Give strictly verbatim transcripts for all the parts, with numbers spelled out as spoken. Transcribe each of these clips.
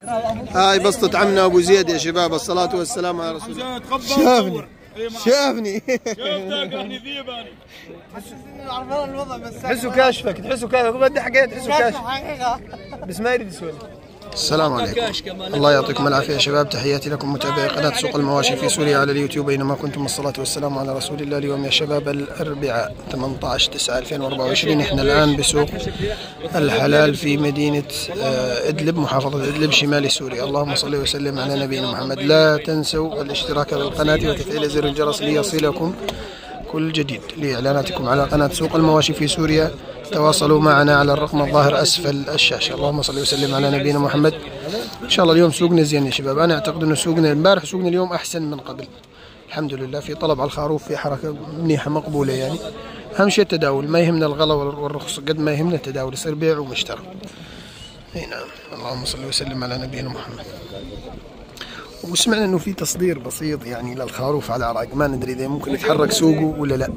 هاي بسطة عمنا ابو زيد يا شباب، الصلاة والسلام على رسول الله. شافني شافني شفتك راني ذيب انا. عرفنا الوضع بس تحسوا كاشفك، تحسوا كاشفك بدي حكيت تحسوا كاشف بس ما يريد يسولف. السلام عليكم، الله يعطيكم العافية يا شباب. تحياتي لكم متابعي قناة سوق المواشي في سوريا على اليوتيوب أينما كنتم، الصلاة والسلام على رسول الله. اليوم يا شباب الأربعاء ثمانية عشر تسعة ألفين وأربعة وعشرين، احنا الآن بسوق الحلال في مدينة إدلب، محافظة إدلب شمال سوريا. اللهم صل وسلم على نبينا محمد. لا تنسوا الاشتراك بالقناة وتفعيل زر الجرس ليصلكم كل جديد. لإعلاناتكم على قناة سوق المواشي في سوريا تواصلوا معنا على الرقم الظاهر أسفل الشاشة. اللهم صل وسلم على نبينا محمد. إن شاء الله اليوم سوقنا زين يا شباب. أنا أعتقد أنه سوقنا امبارح سوقنا اليوم أحسن من قبل، الحمد لله. في طلب على الخروف، في حركة منيحة مقبولة يعني. أهم شيء التداول، ما يهمنا الغلا والرخص قد ما يهمنا التداول، يصير بيع ومشترى. أي نعم. اللهم صل وسلم على نبينا محمد. وسمعنا انه في تصدير بسيط يعني للخروف على العراق، ما ندري اذا ممكن يتحرك سوقه ولا لا.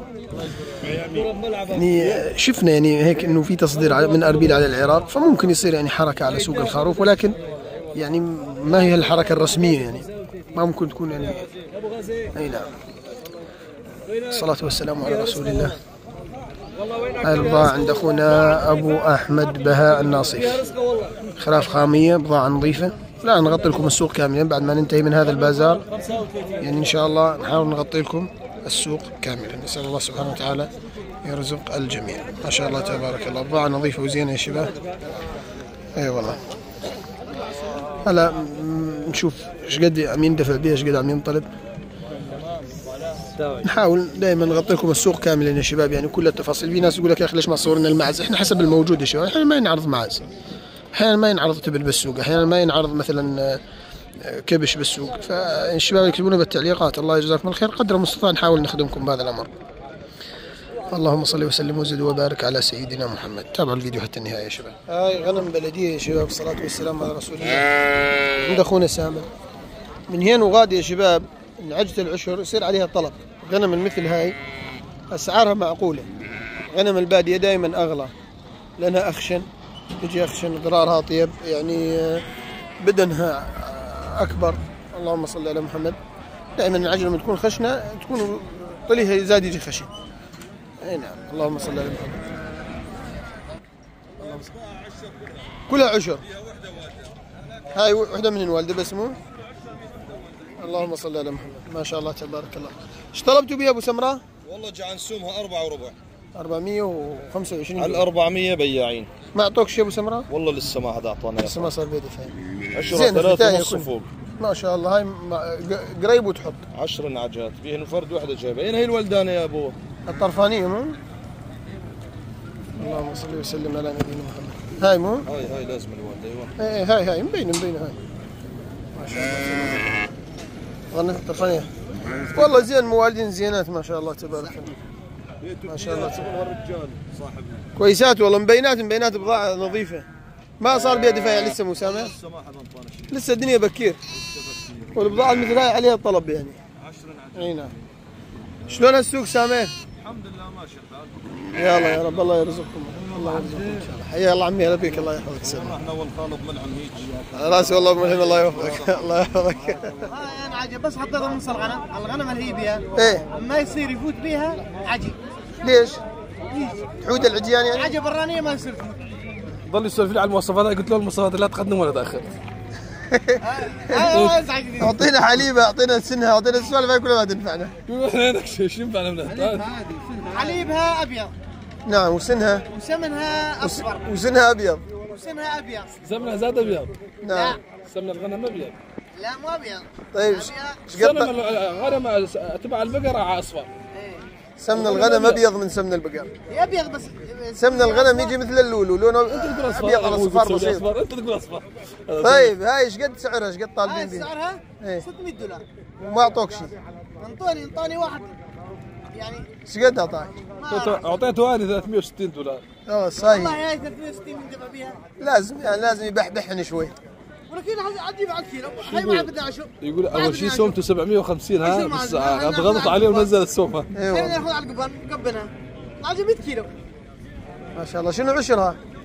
يعني شفنا يعني هيك انه في تصدير من اربيل على العراق، فممكن يصير يعني حركه على سوق الخروف، ولكن يعني ما هي الحركه الرسميه يعني، ما ممكن تكون يعني. اي نعم. الصلاه والسلام على رسول الله. هاي البضاعة عند اخونا ابو احمد بهاء الناصيف، خراف خاميه، بضاعه نظيفه. لا نغطي لكم السوق كاملا بعد ما ننتهي من هذا البازار، يعني ان شاء الله نحاول نغطي لكم السوق كاملا. نسال الله سبحانه وتعالى يرزق الجميع. ما شاء الله تبارك الله، بضاعه نظيفه وزينه يا شباب. اي والله. هلا نشوف ايش قد عم يندفع بها، ايش قد عم ينطلب. نحاول دائما نغطي لكم السوق كاملا يا شباب، يعني كل التفاصيل. في ناس يقول لك يا اخي ليش ما صورنا المعز؟ احنا حسب الموجود يا شباب، احنا ما ينعرض معز، احيانا ما ينعرض تبل بالسوق، احيانا ما ينعرض مثلا كبش بالسوق. فالشباب يكتبون بالتعليقات. الله يجزاكم الخير، قدر المستطاع نحاول نخدمكم بهذا الامر. اللهم صل وسلم وزد وبارك على سيدنا محمد. تابعوا الفيديو حتى النهايه يا شباب. هاي غنم بلديه يا شباب، الصلاه والسلام على رسول الله. عند اخونا سامر من هين وغادي يا شباب، ان عجة العشر يصير عليها طلب. غنم المثل هاي اسعارها معقوله، غنم الباديه دائما اغلى لانها اخشن، تجي اخشن، ضرارها اطيب، يعني بدنها اكبر. اللهم صل على محمد. دائما العجله لما تكون خشنه تكون طليها زاد يجي خشن. اي نعم. اللهم صل على محمد. كلها عشر. هاي وحده من الوالده بس مو. اللهم صل على محمد. ما شاء الله تبارك الله. ايش طلبتوا بها ابو سمراء؟ والله جعان سومها أربعة وربع. أربعمية وخمسة وعشرين. على أربعمية بياعين. ما اعطوك شيء ابو سمراء؟ والله لسه ما حدا اعطانا. لسه ما صار بيدي فاهم. عشرة ثلاثة ونص فوق. ما شاء الله. هاي قريب وتحط. عشر نعجات بيهن فرد وحده جايبه. اين هي الولدانه يا ابو؟ الطرفانيه مو؟ اللهم صل وسلم على نبينا محمد. هاي مو؟ هاي هاي لازم الوالده. ايوه. ايه هاي هاي مبينه مبينه هاي. ما شاء الله. غنت الطرفانيه. والله زين، موالدين زينات ما شاء الله تبارك الله. ما شاء الله تبارك الرجال صاحبنا كويسات والله، مبينات مبينات، بضاعة نظيفة. ما صار بها دفاع لسه مو سامع؟ لسه ما حدا انطانا شيء، لسه الدنيا بكير. والبضاعة مثل هاي عليها طلب يعني. عشرة اي نعم. شلون السوق سامع؟ الحمد لله ماشي الحال. يلا يا رب الله يرزقكم، الله يرزقكم ان شاء الله. حيا الله عمي، هلا بك، الله يحفظك. سلام. احنا والخالد ملعن هيك على راسي والله ملهم، الله يوفقك. الله يحفظك. هاي انا عجب بس حطيتها نص الغنم، الغنم اللي هي بيها ايه ما يصير يفوت بيها عجيب. ليش؟ تحود العجيان يعني؟ عجب الرانيه ما يصير يفوت. ضل يسولف لي على المواصفات، قلت له المواصفات لا تقدم ولا تاخر. اعطينا حليبه، اعطينا سنها، اعطينا السوالف هاي كلها ما تنفعنا. احنا نكشف ايش ينفعنا من حليبها ابيض. نعم. وسنها؟ وسمنها اصفر. وسنها ابيض. وسنها ابيض. سمنها زاد ابيض. نعم. سمن الغنم ابيض. لا مو ابيض. طيب ايش قطع؟ سمن الغنم تبع البقره اصفر. سمن الغنم ابيض من سمن البقر. ابيض بس سمن الغنم يجي مثل اللولو، لونه ابيض على صفار بسيط. انت تقول اصفر. طيب هاي ايش قد سعرها؟ ايش قد طالبين بيها؟ سعرها ايه؟ ستمية دولار. وما اعطوك شيء؟ انطوني انطوني واحد يعني. ايش قد اعطاك؟ اعطيته هذه ثلاثمية وستين دولار. اه صحيح. والله هاي ثلاثمية وستين بندفع بيها. لازم يعني لازم يبحبحني شوي. ولكن عجيب على الكيلو، هاي ما بدها اشوف. يقول اول شيء سومته سبعمية وخمسين، ها بس ضغطت عليه ونزل السومه. ايوه ناخذ على القبن قبنها عجب مية كيلو. ما شاء الله. شنو عشرها؟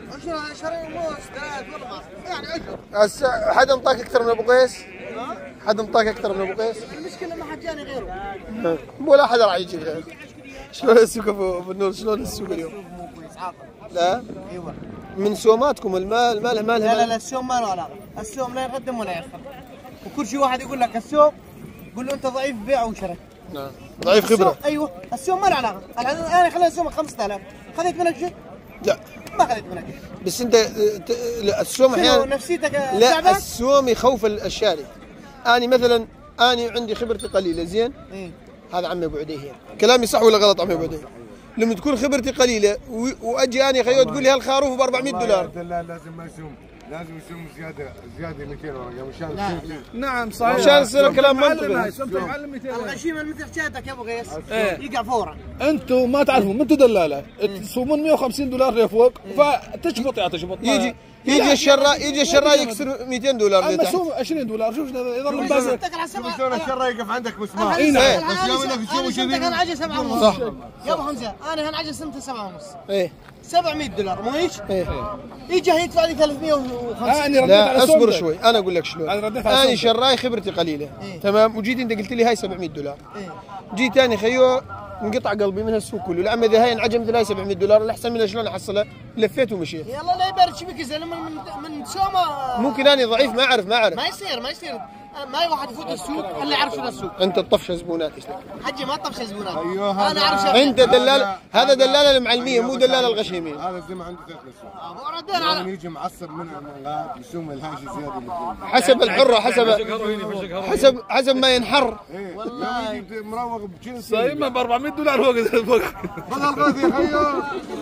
شري موز ثلاث والله يعني عشر. هسه حد انطاك اكثر من ابو قيس؟ حد انطاك اكثر من ابو قيس؟ المشكله ما حد جاني غيره. ولا حدا راح يجي غيره. شلون السوق ابو النور؟ شلون السوق اليوم؟ مو كويس عاطل. لا؟ ايوه. من سوماتكم المال مالها مالها لا لا لا السوم ما له علاقه، السوم لا يقدم ولا يأخر. وكل شيء واحد يقول لك السوم قول له انت ضعيف بيع وشراء. نعم. ضعيف خبره. ايوه السوم ما له علاقه، انا خليت السوم خمسة آلاف، خذيت منك شيء؟ لا ما خذيت منك شيء. بس انت لا السوم احيانا نفسيتك لا تعبان؟ السوم يخوف الشاري. اني مثلا اني عندي خبرتي قليله زين؟ إيه؟ هذا عمي ابو عديهين، كلامي صح ولا غلط عمي ابو عديهين؟ لما تكون خبرتي قليله واجي اني خيو تقول لي هالخروف ب أربعمية دولار. لا لازم ما يسوم، لازم يسوم زياده زياده مئتين ورقه مشان نعم صحيح. مشان يصير كلام منطقي. الغشيمه مثل حكايتك يا ابو قيس إيه. يقع فورا. انتم ما تعرفون انتم دلاله تصومون مئة وخمسين دولار لفوق فتشبط يا تشبط. يجي يجي الشراء يجي الشراء يكسر مئتين دولار. اما سوم عشرين دولار شوف يظل البازل. شلون الشراء يقف عندك مسمار. اي نعم. بس يوم انك تسوي كذي كان عجز سبعة ونص. صح. يا ابو حمزه انا هنعجز سمته سبعة ونص. ايه سبعمية دولار مو هيك؟ ايه يجي يدفع لي ثلاثمية وخمسين. اني رديت على لا السوم اصبر ده. شوي انا اقول لك شلون. أنا رديت على انا السوم ده. شراي خبرتي قليله إيه. تمام وجيت انت قلت لي هاي سبعمية دولار. إيه. جيت ثاني خيو انقطع قلبي من هالسوق كله. العم اذا هاي انعجمت لها سبعمية دولار الاحسن منها شلون احصلها؟ لفيت ومشيت. يلا لا يبارك شبك زين من من من سومه. ممكن اني ضعيف ما اعرف ما اعرف. ما يصير ما يصير ما واحد يفوت السوق الا يعرف شنو السوق. انت تطفش زبونات ايش لك؟ حجي ما طفش زبونات. أيوه انا اعرف شغله. انت دلال هذا دلال المعلميه مو دلال الغشيمين. هذا الزلمه عنده ثلاث اسهم. ردينا على لما يجي معصب من الغاد يسوم الهاجي زياده اللي حسب الحره حسب حسب حسب ما ينحر. ايه والله يجي مروق بجنس صايمه ب أربعمية دولار فوق فوق. بدل غادي يا خيو.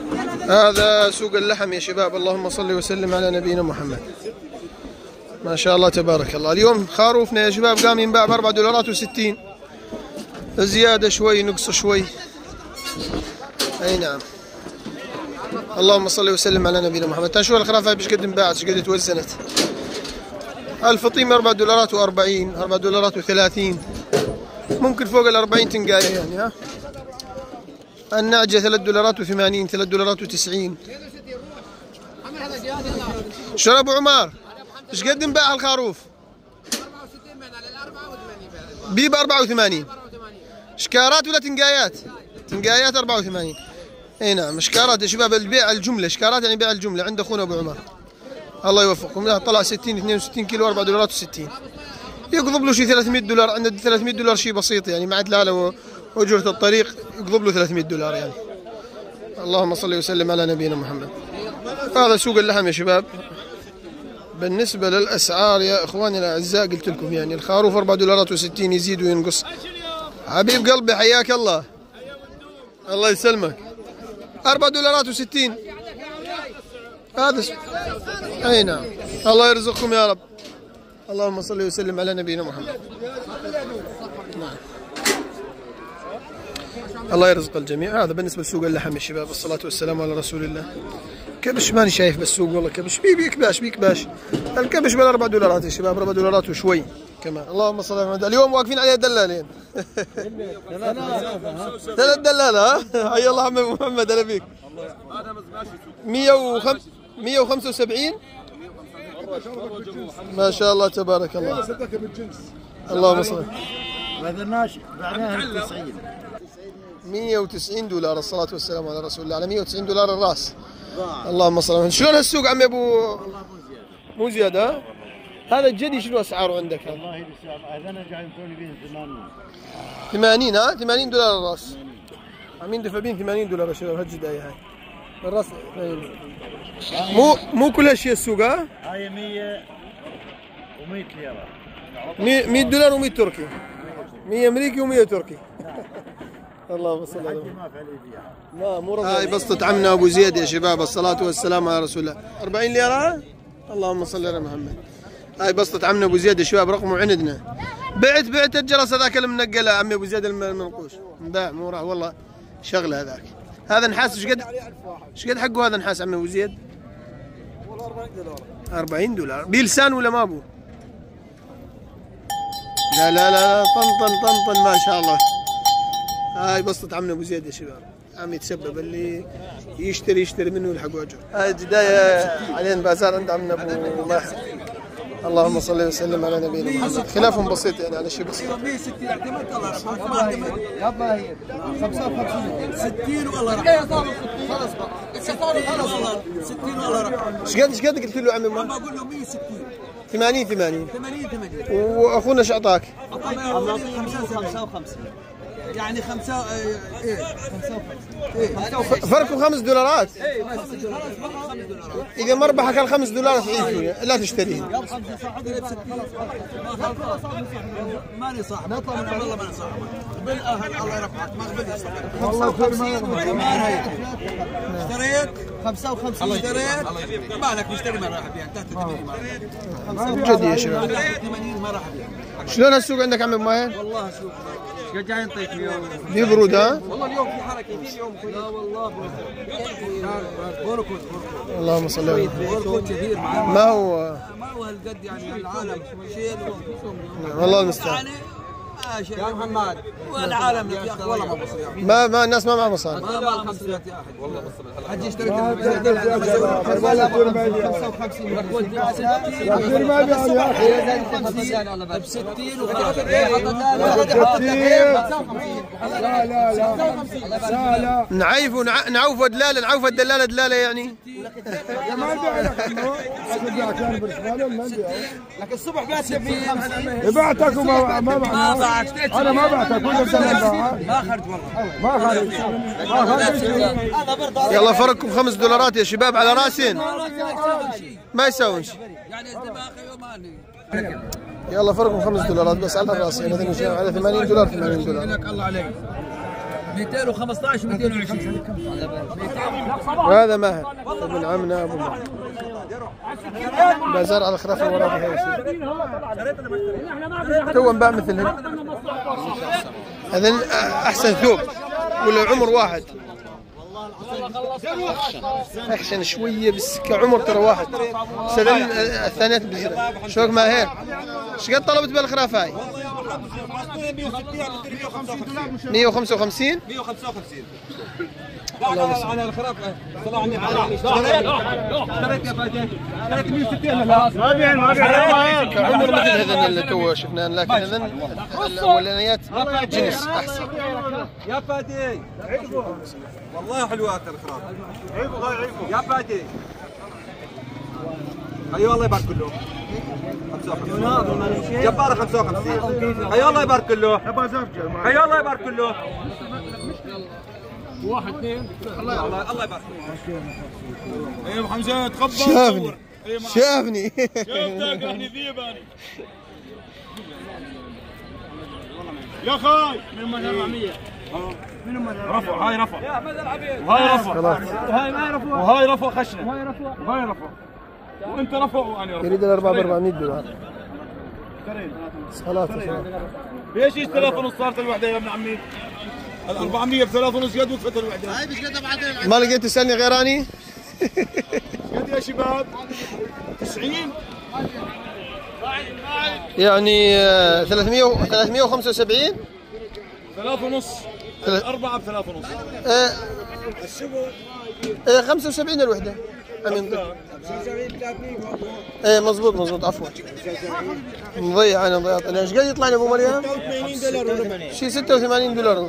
هذا سوق اللحم يا شباب. اللهم صل وسلم على نبينا محمد. ما شاء الله تبارك الله. اليوم خروفنا يا شباب قام ينباع ب أربعة دولارات وستين، زيادة شوي نقص شوي. اي نعم. اللهم صل وسلم على نبينا محمد. تشوف الخرافة ايش قد انباعت ايش قد توزنت. الفطيمة أربعة دولارات وأربعين، أربعة دولارات وثلاثين، ممكن فوق الأربعين تنقاية يعني. ها النعجة ثلاث دولارات وثمانين، ثلاث دولارات وتسعين. شو ابو عمار ايش قد انباع الخروف؟ بي ب أربعة وثمانين. شكارات ولا تنقايات؟ تنقايات أربعة وثمانين. اي نعم شكارات يا شباب. البيع الجمله شكارات يعني بيع الجمله عند اخونا ابو عمر الله يوفقكم. طلع ستين اثنين وستين كيلو أربعة دولارات وستين. يقضب له شيء ثلاثمية دولار. عند ثلاثمية دولار شيء بسيط يعني مع دلاله واجره الطريق يقضب له ثلاثمية دولار يعني. اللهم صل وسلم على نبينا محمد. هذا سوق اللحم يا شباب. بالنسبة للأسعار يا إخواني الأعزاء قلت لكم يعني الخروف أربعة دولارات وستين يزيد وينقص. حبيب قلبي حياك الله الله يسلمك. أربعة دولارات وستين هذا س... أي نعم. الله يرزقكم يا رب. اللهم صل وسلم على نبينا محمد. نعم. الله يرزق الجميع. هذا بالنسبة لسوق اللحم يا شباب. الصلاة والسلام على رسول الله. كبش ماني شايف بالسوق والله. كبش بي بيكباش بيكباش. الكبش بالأربع دولارات يا شباب. أربع دولارات وشوي كمان. اللهم صل على محمد. اليوم واقفين عليها دلالين. ثلاث دلالة. ها حي الله عمي محمد هلا بيك. مئة وخمسة وسبعين ما شاء الله تبارك الله. اللهم صل. مئة وتسعين دولار. الصلاة والسلام على رسول الله. على مئة وتسعين دولار الراس. اللهم صل على. شلون هالسوق عمي ابو مو زيادة؟ ها؟ هذا الجدي شنو اسعاره عندك؟ والله هذا انا قاعد يدفعوني به ثمانين. ثمانين ها؟ ثمانين دولار الراس. عمين دفع بين ثمانين دولار يا شباب هالجداية هاي. الراس مو مو كل هالشيء السوق ها؟ هاي مية ومية ليرة. مئة دولار ومئة تركي. مئة امريكي ومئة تركي. اللهم صل على محمد. لا مو رضا. هاي بسطة عمنا ابو زيد يا شباب. الصلاة والسلام على رسول الله. أربعين ليرة. اللهم صل على محمد. هاي بسطة عمنا ابو زيد يا شباب. رقمه عندنا. بعت بعت الجرس هذاك المنقله عمي ابو زيد المنقوش. انباع مو راح والله شغله هذاك. هذا نحاس ايش قد ايش قد حقه هذا نحاس عمي ابو زيد؟ والله أربعين دولار. أربعين دولار. بيلسان ولا ما ابو؟ لا لا لا طنطن طنطن ما شاء الله. هاي بسطة عمنا ابو زيد يا شباب. عم يتسبب، اللي يشتري يشتري منه يلحق اجر. هاي الجدايه علينا بازار عند عمنا ابو ماحر. اللهم صل وسلم على نبينا محمد. خلافهم بسيط يعني على شيء بسيط. مية وستين اعتمدت الله يرحمه ما اعتمد. يلا هي خمسة وخمسين ستين والله يرحمه. خلص بقى خلص والله ستين والله يرحمه. ايش قد ايش قد قلت له عمي؟ ما اقول له مية وستين ثمانين ثمانين ثمانين ثمانين. واخونا ايش اعطاك؟ خمسة وخمسين يعني خمسة ايه خمسة وخمسين فرقوا خمس دولارات. ايه خمس دولارات خمس دولارات. اذا ما ربحك الخمس دولارات عيد لا تشتريه. ماني صاحب والله ماني صاحب بالاهل الله يرفعك ما قبل خمسة وخمسين وكمان هي اشتريت خمسة وخمسين اشتريت مالك مشتري ما راح ابيع تحت ثمانين جد يا شباب. ثمانين ما راح ابيع. شلون السوق عندك عم ابو ماهر؟ والله سوق جاي نطيف اليوم في برود ها؟ والله اليوم في حركه في اليوم لا والله بوركوت اللهم صل على بوركوت كثير ما هو ما هو هالقد يعني العالم شيء والله المستعان. يعني ماشي يا محمد والعالم يا اخي والله ما بصير ما ما الناس ما معها مصاري. ما ما خمسينات يا اخي والله بصير حجي اشتريت خمسة وخمسين ب ستين وخلاص لا لا لا لا نعيفوا نعوفوا دلاله نعوفوا الدلاله دلاله يعني. ما نبيع لك انه ابيع كان برسماله ما نبيع لكن الصبح بعت بعتك وما ما ما انا ما بعتك كل سنه ما خرج والله ما خرج ما خرج. يلا فرقكم خمس دولارات يا شباب على راسين ما يساوون شيء. يعني الدباخي وماني يلا فرقكم خمس دولارات بس على راسين. هذا مش على ثمانين دولار ثمانين دولار. الله عليك مئتين وخمسطعش مئتين وعشرين. وهذا ماهر ابن عمنا ابو ماهر. بازار على الخراف الورقي تو انباع مثل هذا احسن ثوب ولا عمر واحد احسن شويه بس كعمر ترى واحد. سلام الثانيات بزرع. شوك ماهر ايش قد طلبت بالخراف هاي؟ مئة وخمسة وخمسين مئة وخمسة وخمسين على الخراف طلع عندي اشتريت يا فادي اشتريت مئة وستين ما بيع ما بيع كعمر مثل هذا اللي تو شفناه لكن هذا الاولانيات جنس احسن. يا فادي والله حلوات الخراف. عيبوا عيبوا يا فادي اي والله يبارك له خمسة وخمسين جبار خمسة وخمسين. اي والله يبارك له اي والله يبارك له واحد اثنين الله الله يبارك له. اي ابو حمزه تخبط شافني شافني شفتك يعني ذيباني يا خاي من أربعمية رفع. هاي رفع وهاي رفع وهاي ما رفع وهاي رفع خشنه وهاي رفع وهاي رفع وانت رفع وانا رفع. يريد الاربعه ب أربعمئة دولار. صلاة ليش ايش ثلاثة ونص صارت الوحده يا ابن عمي؟ ال أربعمية بثلاثة ونص قد وقفت الوحده. هاي مش قد بعدين ما لقيت تسالني غيراني؟ قد يا شباب؟ تسعين يعني ثلاثمئة ثلاثمئة وخمسة وسبعين ثلاثة ونص الأربعة بثلاثة ونص. آه آه خمسة وسبعين الوحدة. أمين ايه مضبوط مضبوط عفوا مضيع انا ضيعت انا. ايش قاعد يطلع لي ابو مريم؟ ستة وثمانين دولار ولا شي ستة وثمانين دولار.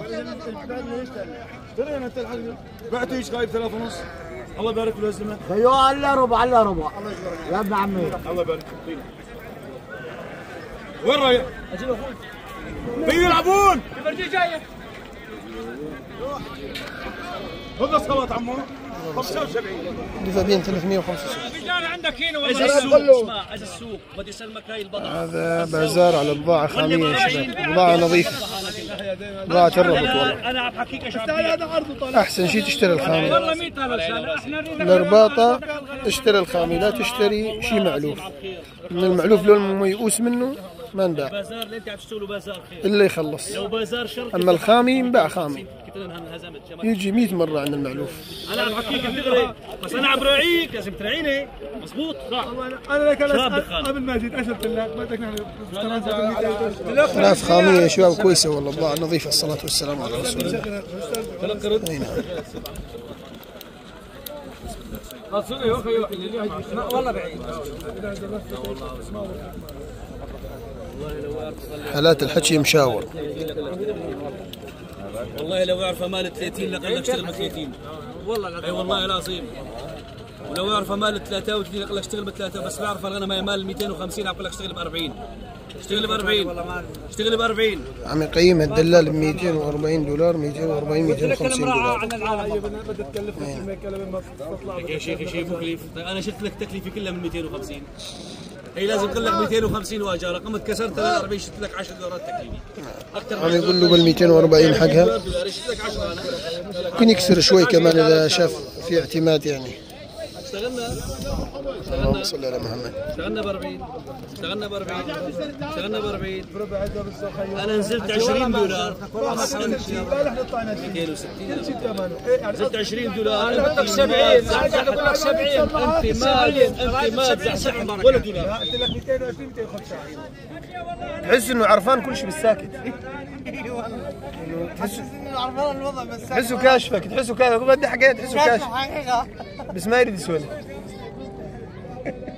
بعته ايش خايب ثلاثة ونص. الله يبارك له الزلمه. ايوه الا ربع الا ربع يا ابن عمي. الله يبارك فيك. وين رايح؟ اجيب اخوي. بيجي يلعبون. الفرجيه جايه. هذا صوت عمو. خمسة وسبعين دفابين ثلاثمئة وخمسة وسبعين. رجال عندك هنا والله السوق. اسمع عز السوق بدي اسلمك هاي البضاعه. هذا بازار على بضاعة خامية يا شباب. بضاعة نظيفة. بضاعة تربط والله. انا بحكيك ايش عم احسن شيء تشتري الخامي. والله مئة ألف احنا الرباطة تشتري الخامي لا تشتري شيء معلوف. من المعلوف لون ميؤوس منه ما انباع. بازار اللي انت عم تشتغلوا بازار خير. اللي يخلص. لو بازار شر. اما الخامي ينباع خامي. كنت انا انهزمت. يجي مئة مرة عند المعلوف. انا عم بحكيك دغري، بس انا عم براعيك لازم تراعيني، مضبوط؟ صح. انا لك قبل ما جيت اشرت لك ما بدك نحن ناس خامية يا شباب كويسة والله، بضاعة نظيفة. الصلاة والسلام على رسول الله. اي نعم. والله بعيد. حالات الحكي مشاور. والله لو يعرف مال ثلاثين لقل لك اشتغل ب ثلاثين. والله اي والله العظيم. ولو يعرف مال ثلاثة وثلاثين لقل لك اشتغل ب ثلاثة، بس بيعرف الغنم مال مئتين وخمسين اقول لك اشتغل ب أربعين. اشتغل ب أربعين. اشتغل ب أربعين. عم يقيمها الدلال ب مئتين وأربعين دولار، مئتين وأربعين مئتين وخمسين دولار. عن العالم بدك تكلفك كلمه ما تطلع يا شيخ شيء مكلف. انا شلت لك تكلفه كلها من مئتين وخمسين. هي لازم تقول لك مئتين وخمسين واجاره، قمت كسرت العربيه شلت لك عشرة دولارات تكلفه. اكثر عم يقول له بال مئتين وأربعين حقها. ممكن يكسر شوي كمان اذا شاف في اعتماد يعني. اشتغلنا اللهم صل على محمد. اشتغلنا ب أربعين. اشتغلنا ب أربعين. اشتغلنا ب أربعين. انا نزلت عشرين دولار. مئتين وستين. نزلت عشرين دولار. انت بدك سبعين. بدك سبعين. انت ما انت ما تزحزح ولا دولار. قلت لك مئتين وعشرين مئتين وخمسة. تحس انه عرفان كل شيء بالساكت. تحس انه عرفان الوضع بس تحسه كاشفك، تحسه كاشفك، بدي حكايه تحسه كاشف حقيقة بس ما يريد يسولف.